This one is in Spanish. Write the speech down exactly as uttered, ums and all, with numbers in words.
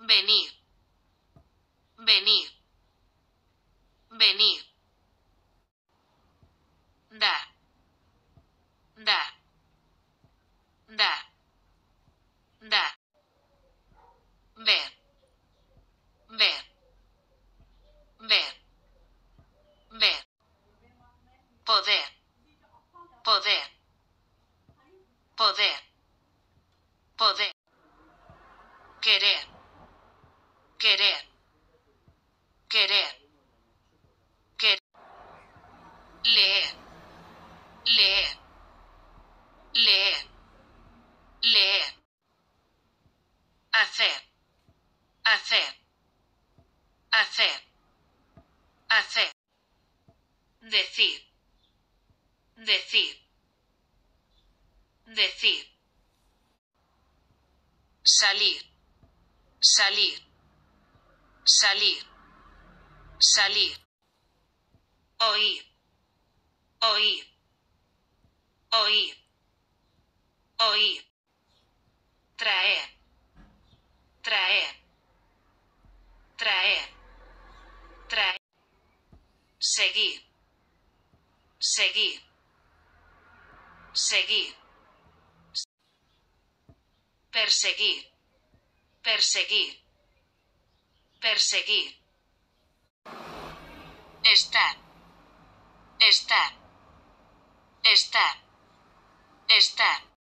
venir, venir, venir, dar, dar, dar, dar, ver, ver, ver, ver, poder, poder, poder, poder, querer, querer, querer, querer, leer, leer, leer, leer, hacer, hacer, hacer, hacer, decir, decir, decir, salir, salir, salir, salir, oír, oír, oír, oír, traer, traer, traer, traer, seguir, seguir, seguir, perseguir, perseguir, perseguir, estar, estar, estar, estar.